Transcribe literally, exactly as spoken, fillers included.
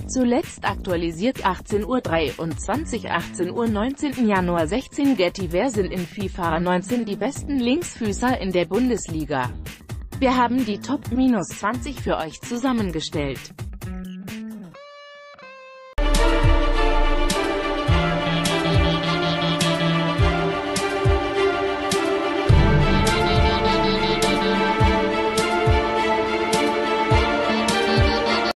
Zuletzt aktualisiert achtzehn Uhr dreiundzwanzig, achtzehn Uhr neunzehnten Januar sechzehn Getty. Wer sind in FIFA neunzehn die besten Linksfüßer in der Bundesliga? Wir haben die Top zwanzig für euch zusammengestellt.